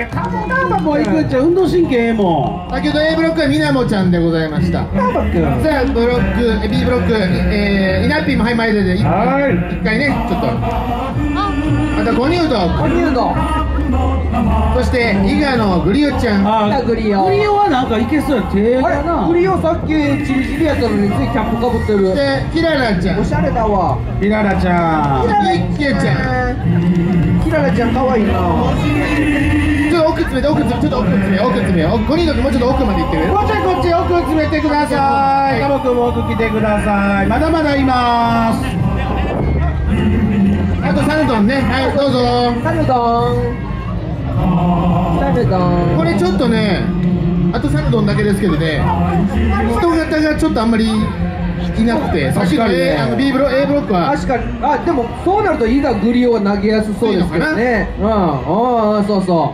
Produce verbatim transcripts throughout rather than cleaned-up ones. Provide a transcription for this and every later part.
えタモタモも行くっちゃ運動神経も先ほど A ブロックはみなもちゃんでございました。 タモくんさあブロック B ブロック、えー、イナッピーもはい前でで一はい回ねちょっとまたゴニュードゴニュード、 そして伊賀のグリオちゃん。 あグリオグリオはなんかいけそうや手あれかなグリオさっきチリチリやったのについキャップかぶってる。 でキララちゃん、 おしゃれだわ。 ひららちゃんキエちゃん。 キララちゃんかわいいな。 ちょっと奥詰めて奥詰めちょっと奥詰め奥詰めゴニュード君もうちょっと奥まで行ってる。 もうちょいこっち奥詰めてください。タモくんも奥来てください。まだまだいます。 あとサルトンね、はいどうぞ。 サルドンサルドン。 これちょっとねあとサルドンだけですけどね人型がちょっとあんまりいなくて、さっきの A あの B ブロ A ブロックは確かに。あ、でもそうなると伊賀グリオは投げやすそうですけどね。うん、ああ、そうそう。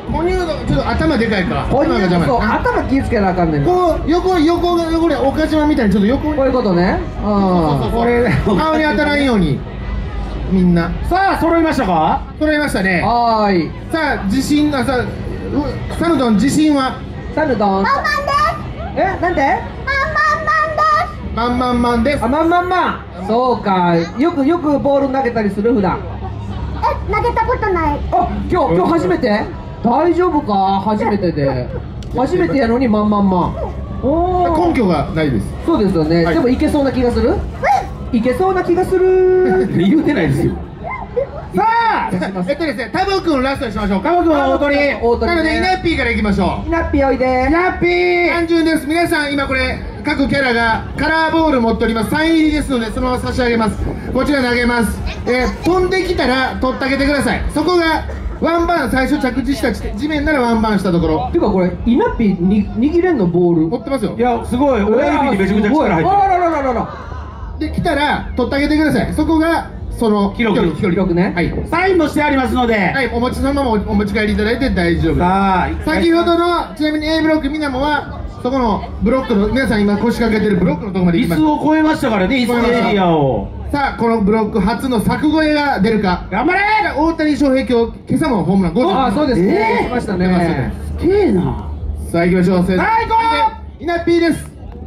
ゴニュードちょっと頭でかいか。 こういう頭が邪魔そうやな。 頭気ぃつけなあかんねん。ここう横横が横で岡島みたいにちょっと横にういうことね。うん。 これ顔に当たらんようにみんなさあ揃いましたか。 揃いましたね。 はーい。 さあ自信あさうサルドン自信はサルドン。 マンマンです。 え、なんで？ マンマンマンです。 あ、まんまんまん。そうか。よくよくボール投げたりする普段。 え、投げたことない。 あ、今日今日初めて？大丈夫か？初めてで。初めてやのにまんまんまん。おお。 根拠がないです。 そうですよね。 はいでもいけそうな気がする？いけそうな気がする。 言うてないですよ。さあえっとですね、タボ君ラストにしましょう。 タモくんは大鳥。 大鳥ねなのでイナッピーからいきましょう。 イナッピーおいで。 ラッピー単純です。皆さん今これ各キャラがカラーボール持っております。サイン入りですのでそのまま差し上げます。こちら投げます。えー、飛んできたら取ってあげてください。そこがワンバーン最初着地した地点地面ならワンバーンしたところていうかこれイナッピーに握れんのボール。 持ってますよ。 いやすごい親指にめちゃくちゃ力入ってる。 あららららら。 で来たら取ってあげてください。そこがその記録距離記録ね。 はいサインもしてありますので。 はいお持ちそのままおお持ち帰りいただいて大丈夫です。 さあ先ほどのちなみに A ブロックみなもはそこのブロックの皆さん今腰掛けてるブロックのところまで行きまし椅子を超えましたからね、椅子エリアを。 た。さあこのブロック初の柵越えが出るか。 頑張れ大谷翔平今日今朝もホームランごじゅう。 あ、そうですね。 えー来ました出ますねね。 すげえな。 さあ行きましょう。さあ行こイナッピーです。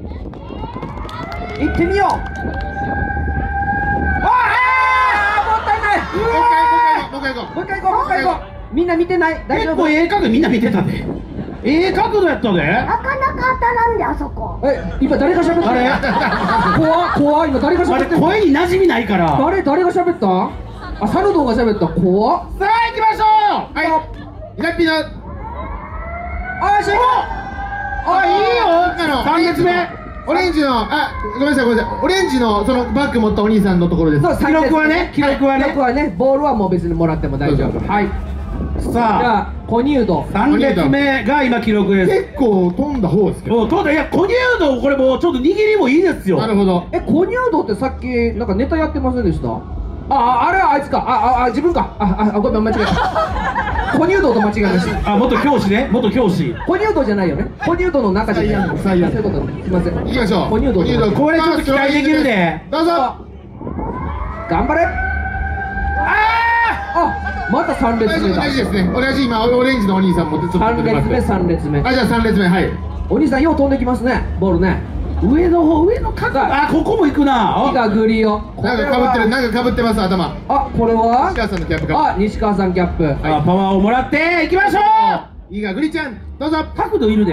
行ってみよう。ああ、もったいない。 もう一回もう一回もう一回行こう。 もう一回行こう、もう一回行こう。みんな見てない？大丈夫？ 結構ええ角度みんな見てたで。ええ角度やったで。 なかなか当たらんで、あそこ。 え、今誰が喋った？ あれ怖っ怖い。今誰があれ喋ってんの？ 声に馴染みないから。 誰誰が喋った？あ、サルドンが喋った。怖っ。 さあ行きましょう。 はいイナッピーのあーしあいいよ。赤の三列目。 オレンジのあごめんなさいごめんなさいオレンジのそのバッグ持ったお兄さんのところです。 そう、 記録はね記録はね記録はね、ボールはもう別にもらっても大丈夫。はい。じさあゃあ、コニュード。 三列目が今記録です。 結構飛んだ方ですけど。 おといやコニュードこれもうちょっと握りもいいですよ。 なるほど。 え、コニュードってさっき、なんかネタやってませんでした？あ、あ、あれはあいつか。あ、あ、あ自分か。あ、あ、ごめん、間違えた。コニュードと間違えました。 あ元教師ね元教師。 コニュードじゃないよね。コニュードの中じゃない。 最悪そういうことね。すいません。 行きましょう。 コニュードと間違えた。 これちょっと期待できるね。 どうぞ。 頑張れ。 ああ、また三列目だ。 同じですね。同じ今オレンジのお兄さん持ってちょっと三列目、三列目。 あじゃあ三列目はい。 お兄さんよう飛んできますね。ボールね。 上の方上の角度。あここも行くな。 イガグリオ。 なんかかぶってるなんかかぶってます頭。 あ、これは西川さんのキャップか。 あ、西川さんキャップ。 あパワーをもらっていきましょう。 いいがグリちゃんどうぞ。 角度いるで。お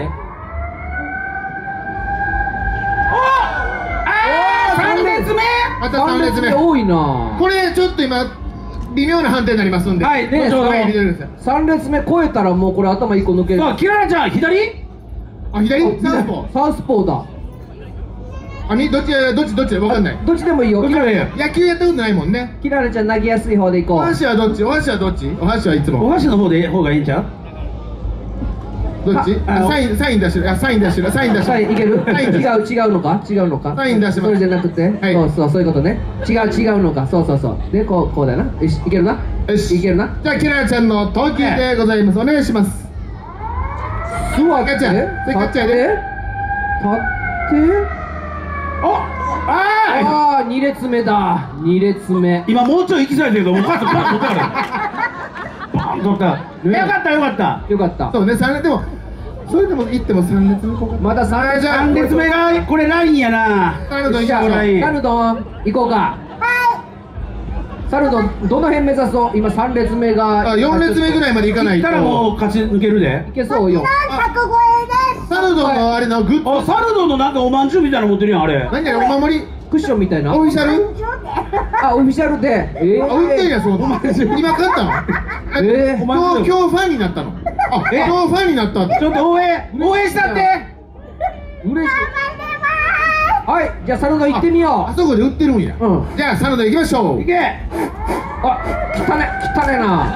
あー三列目。 また三列目。 多いな。 これちょっと今微妙な判定になりますんで。 はいね、 後ほどはい入れてください。 三列目超えたらもうこれ頭一個抜ける。 さあキララちゃん左。 あ左サウスポー。 サウスポーだ。 あみどっちどっちどっちわかんない。 どっちでもいいよ。 どっちでもいいよ野球やったことないもんね。 キララちゃん投げやすい方でいこう。 お箸はどっちお箸はどっちお箸はいつおも箸の方で方がいいんちゃう。 どっちああのあサインサイン出してるあサイン出してるサイン出してるサインいける？ サイン出してる違う違うのか違うのか。 サイン出してますそれじゃなくて、 はいそうそうそういうことね。違う違うのか。そうそうそう。でこうこうだな。よしいけるな。 よしいけるな。 じゃあキララちゃんの投球でございますお願いします。 座って。 キャッチャーそれキャッチャーで立って。 おあああ、二列目だ。二列目。 今もうちょい行きそうやけどお母さんパッと持ってからバン取った。 ねよかったよかった。 よかった。 そうね、さん列でもそれでも行ってもさん列目こうか。 まださん列。 じゃあ三列目がこれラインやな。 サルドンじゃあ行こう。 ラインサルドン行こうか。サルドンどの辺目指そう？今さん列目が。 あ、よん列目ぐらいまで行かないと。 行ったらもう勝ち抜けるでい。けそうよ。 ひゃく超えです。 サルドンのあれなグッズ。 あ、サルドンのなんかおまんじゅうみたいなの持ってるやんあれ。 何やお守り。 クッションみたいな。 オフィシャル。 あ、オフィシャルで。えあ、売ってんやそう。今買ったの。 えー今日今日ファンになったの。あ、今日ファンになったって。 ちょっと応援応援したって。 嬉しい。はい、じゃあサルドン行ってみよあそこで売ってるんや。 うんじゃあサルドン行きましょう。 いけ。 う。あ、汚ね、汚ねな。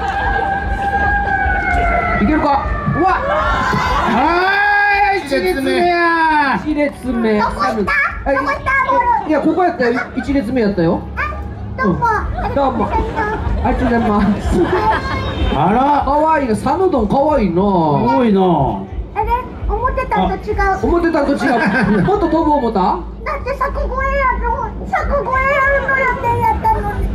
いけるか。うわ。 はーい、一列目や。 一列目。 どこ行ったサルドンどこ行ったボール。 いや、ここやったよ。一列目やったよ。 どうも。 どうも。ありがとうございます。 あら、 可愛いな、サルドン可愛いな。 すごいな。 あれ思ってたのと違う。 思ってたんと違う。もっと飛ぶ思った？ だって柵越えやろ。柵越えやるのやってやったのに。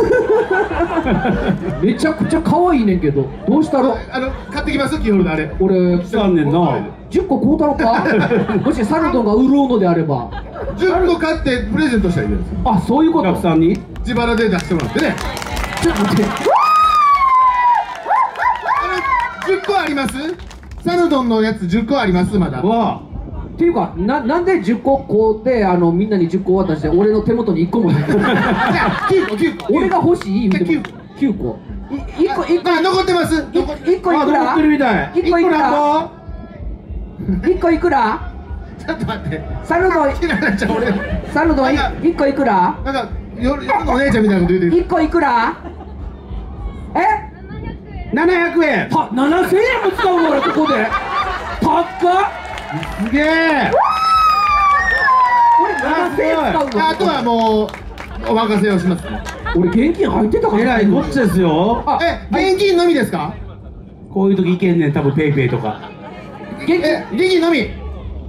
めちゃくちゃ可愛いねんけど。どうしたの？ あの買ってきますキーホルダーあれ。 俺来たんねんな。 じゅっこ買うたろか？もしサルドンが潤うのであれば。 じゅっこ買ってプレゼントしたらいいです。 あ、そういうおこと。 客さんに。 自腹で出してもらってね。 ちょっと待って。 あのじゅっこあります？サルドンのやつじゅっこありますまだ。 わっていうか、な、なんでじゅっここうで、あの、みんなにじゅっこ渡して、俺の手元にいっこもないの。 じゃあきゅうこきゅうこ。 俺が欲しい言うてもきゅうこ。い、いっこ、いっこ、 あ残ってます。残っいっこいあ、 くら？ 残ってるみたい。 いっこいくら？ いいっこいくら？ ちょっと待って。 サルドン、 ひななちゃん俺サルドンいなんかいっこいくら？ なんか夜夜のお姉ちゃんみたいなこと言うてる。 いっこいくら？え？ ななひゃくえん。 は、ななせんえんも使うの俺ここで。高っ。 すげえ。 俺ななせんえん使うの。 あとはもうお任せをします。 俺現金入ってたから。 えらいこっちですよ。 あ、 え現金のみですか？ こういう時いけんねん、多分ペイペイとか。 現金。 え現金のみ。 え？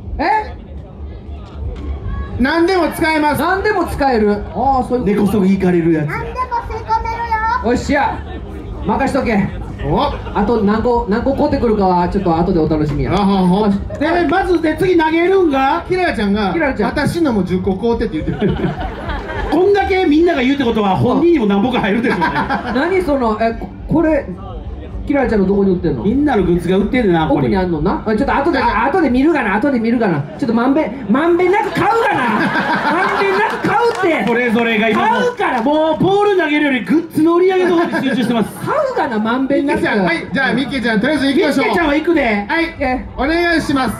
何でも使えます。 何でも使える。ああ、そういうこ根こそぎいかれるやつ。 何でも吸い込めるよ。 と。おっしゃ。任しとけ。 おああと何個何個買ってくるかはちょっと後でお楽しみや。 はは。 で、まずで次投げるんが、 キララちゃんがキララちゃん私のもじゅっこ買うてって言ってる。 こんだけみんなが言うってことは本人にも何本か入るでしょうね。 何そのえここれキララちゃんのどこに売ってんの？ みんなのグッズが売ってんねんな、ここに。 奥にあんのな。あちょっと後であ後で見るがな後で見るがな。ちょっとまんべんまんべんなく買うがな。まんべんなく買うって。 それぞれが今も買うからもうボール投げるよりグッズの売り上げの方に集中してます。 買うがなまんべんなく。 じゃあはいじゃあミッケちゃんとりあえず行きミッましょう。 ケちゃんは行くで。 はいえお願いします。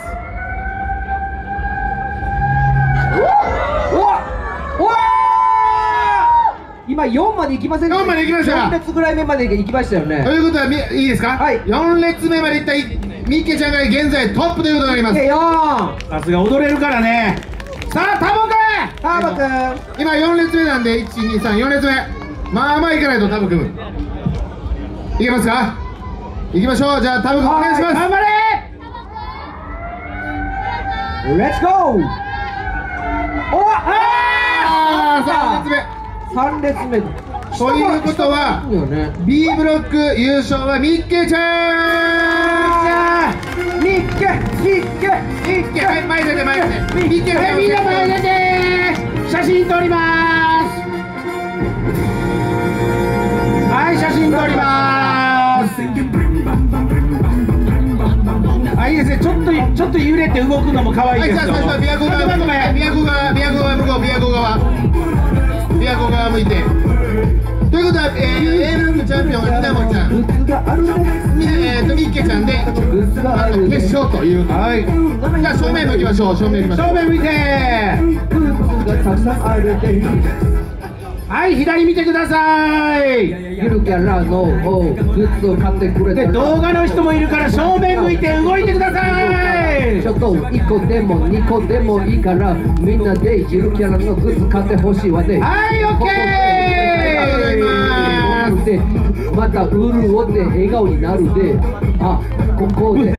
おおお今よんまで行きませんでした？ よんまで行きましたよん列ぐらい目まで行きましたよとね。 いうことはみいいですか？ はいよん列目までいったいミッケちゃんが現在トップということになります。 でよん。 さすが踊れるからね。さあ、タモ君。 ターボくん。 今よん列目なんでいちにさんよん列目まあまあいかないとタブ君いけますか？いきましょう。じゃあタブ君お願いします。 頑張れ。 レッツゴー。おああーさん列目さん列目。 ということは下がいいよね。 B ブロック優勝はミッケちゃん。 ミッケミッケミッケはい前出て前出てミッケはい、みんな前出て。写真撮ります。はい、写真撮ります。あ、いいですね。ちょっとちょっと揺れて動くのも可愛いはい、 ですよ。 じゃあ最初は琵琶湖側、 ごめんごめん琵琶湖側、琵琶湖側向こう、琵琶湖側、琵琶湖側向いて。ということは、えー、A ブロックチャンピオンはひなもちゃん、 グッズがあるね。 みえーとミッケちゃんでグッズがあるね。 決勝という。 はい。 じゃあ正面向きましょう。正面向きましょう。 正面向いて。 グッズがたくさんあるね。 はい、左見てください。 ゆるキャラのグッズを買ってくれで、 た動画の人もいるから正面向いて動いてください。 ちょっといっこでもにこでもいいからみんなでゆるキャラのグッズ買ってほしいわね。 はい、オッケー。 ありがとうございます。 でまた潤って笑顔になるで、あここで